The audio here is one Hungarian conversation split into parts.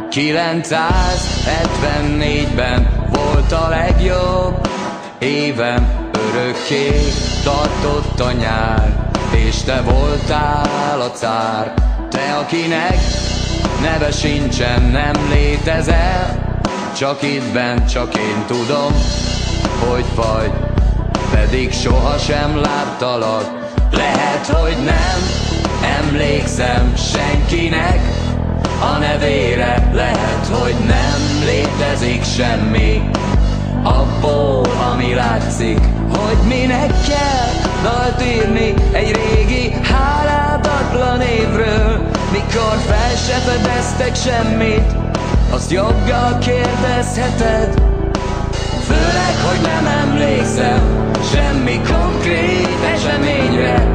974-ben volt a legjobb évem, örökké tartott a nyár, és te voltál a cár. Te, akinek neve sincsen, nem létezel, csak itt bent, csak én tudom, hogy vagy, pedig sohasem láttalak. Lehet, hogy nem emlékszem senkinek a nevére, lehet, hogy nem létezik semmi abból, ami látszik. Hogy minek kell dalt írni egy régi háládatlan évről, mikor fel se fedeztek semmit, azt joggal kérdezheted. Főleg, hogy nem emlékszem semmi konkrét eseményre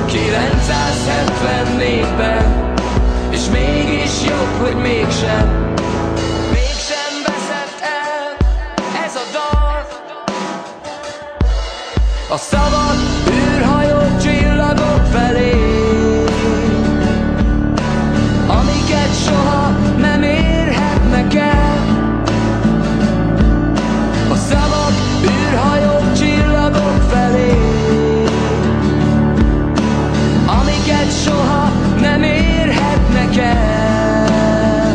974-ben, és mégis jobb, hogy mégsem veszett el ez a dal. A szavak űrhajók csillagok felé, amiket soha nem érhetnek el. A szavak űrhajók csillagok felé, amiket soha nem érhetnek el.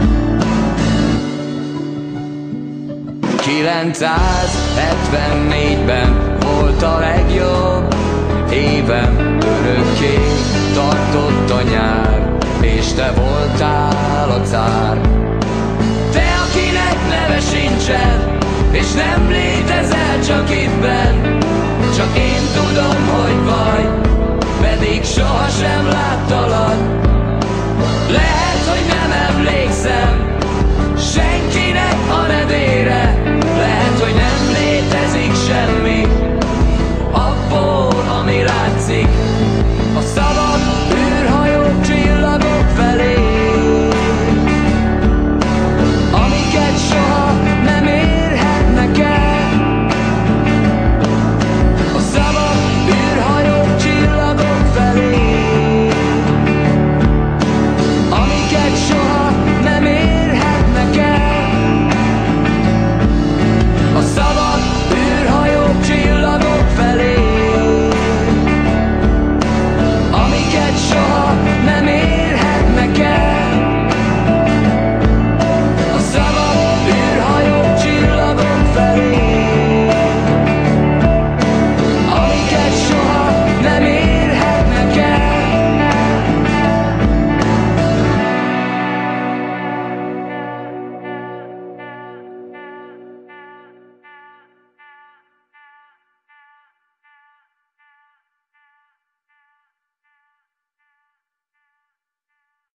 974-ben volt a legjobb évem, örökké tartott a nyár, és te voltál a cár. Te, akinek neve sincsen, és nem létezel csak itt benn, csak én tudom, hogy vagy, pedig sohasem láttalak. Lehet, hogy nem emlékszem senkinek a nevére, lehet, hogy nem létezik semmi abból, ami látszik.